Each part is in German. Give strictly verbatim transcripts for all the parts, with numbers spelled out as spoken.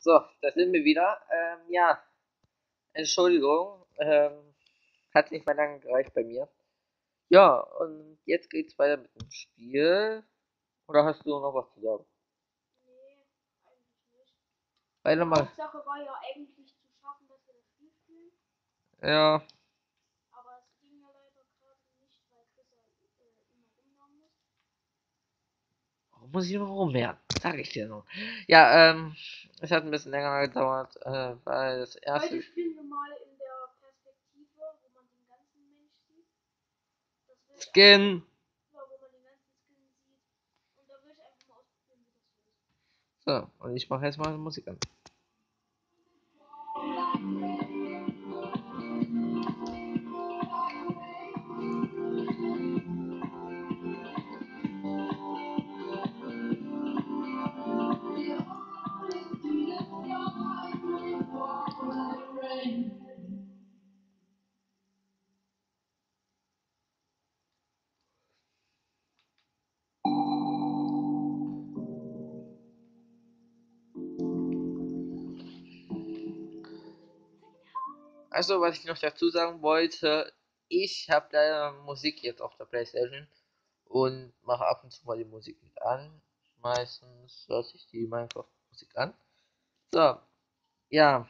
So, da sind wir wieder. Ähm, ja, Entschuldigung, ähm, hat nicht mehr lange gereicht bei mir. Ja, und jetzt geht's weiter mit dem Spiel. Oder hast du noch was zu sagen? Nee, eigentlich nicht. Weiter Die mal. Hauptsache war ja eigentlich zu schaffen, dass wir das Spiel spielen. Ja, Aber es ging ja leider gerade nicht, weil Chris ja äh, immer rumlaufen muss. warum muss ich noch rummehren? Sag ich dir noch. Ja, ähm, es hat ein bisschen länger gedauert, äh, weil das erste Heute spielen wir mal in der Perspektive, wo man den ganzen Mensch sieht. Das will ich einfach Skin. mal, ja, wo man den ganzen Skin sieht. Und da will ich einfach mal ausprobieren, wie das so ist. So, und ich mache jetzt mal Musik an. Also, was ich noch dazu sagen wollte, ich habe leider Musik jetzt auf der PlayStation und mache ab und zu mal die Musik mit an. Meistens lasse ich die Minecraft-Musik an. So, ja,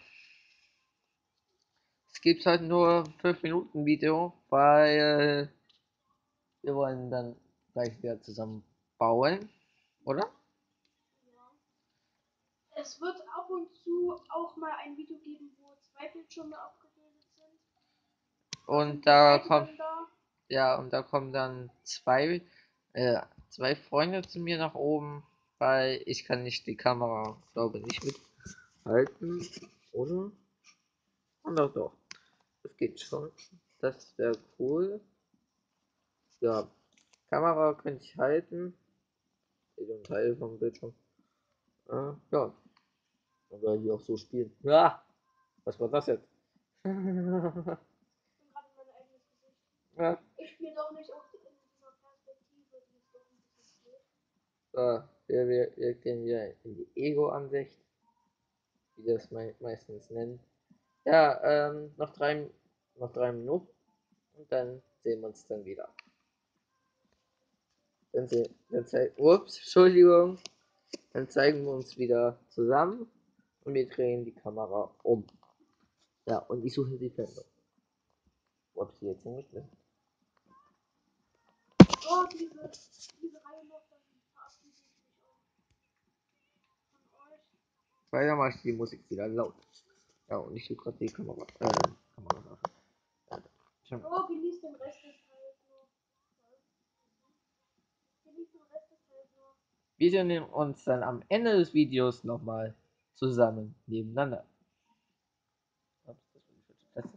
es gibt halt nur fünf Minuten Video, weil wir wollen dann gleich wieder zusammen bauen, oder? Ja. Es wird ab und zu auch mal ein Video geben, wo zwei Bildschirme abgebildet sind. Da Und sind wir da beide kommt, dann da. ja, und da kommen dann zwei, äh, zwei Freunde zu mir nach oben, weil ich kann nicht die Kamera, glaube nicht mithalten, oder? Und doch, doch, das geht schon. Das wäre cool. Ja, Kamera könnte ich halten. Den Teil vom Bildschirm. Äh, ja, oder hier auch so spielen. Ja, was war das jetzt? Ich bin gerade in mein eigenes Gesicht. Ja, Ich spiele doch nicht auf die, in dieser Perspektive, die ist doch ein bisschen blöd. so, wir, wir, wir gehen wieder in die Ego-Ansicht, wie das mei meistens nennen. Ja, ähm, noch drei, noch drei Minuten und dann sehen wir uns dann wieder. Dann, se dann zeigen, ups, Entschuldigung, dann zeigen wir uns wieder zusammen und wir drehen die Kamera um. Ja, und ich suche die Fernbedienung. Wo hab ich die jetzt hingeschmissen? So, diese, diese Reihe noch, dann verabschiede ich mich auch von euch. Weil dann mache ich die Musik wieder laut. Ja, und ich suche gerade die Kamera. Äh, Kamera. Ja, schon. So, genießt den Rest des Teils nur. Genießt den Rest des Teils nur. Wir sehen uns dann am Ende des Videos nochmal zusammen nebeneinander. Ups, das war die falsche Taste.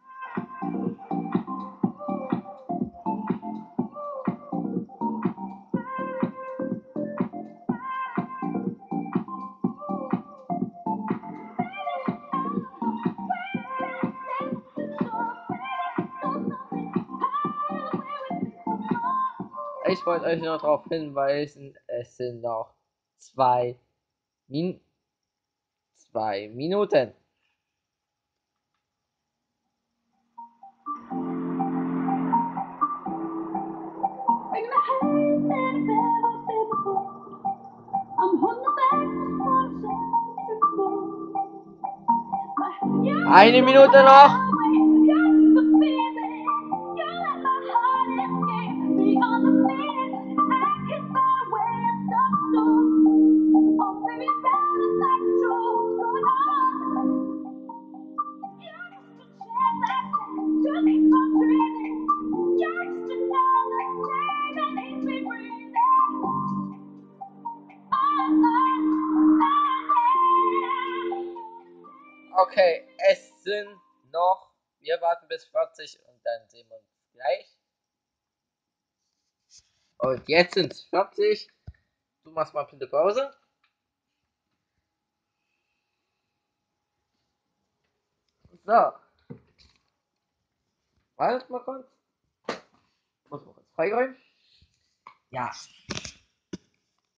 Ich wollte euch noch darauf hinweisen, es sind noch zwei, Min zwei Minuten. Eine Minute noch. Okay, es sind noch, wir warten bis vierzig und dann sehen wir uns gleich. Und jetzt sind es vierzig. Du machst mal bitte Pause. So, wartet mal kurz. Muss mal kurz freiräumen. Ja,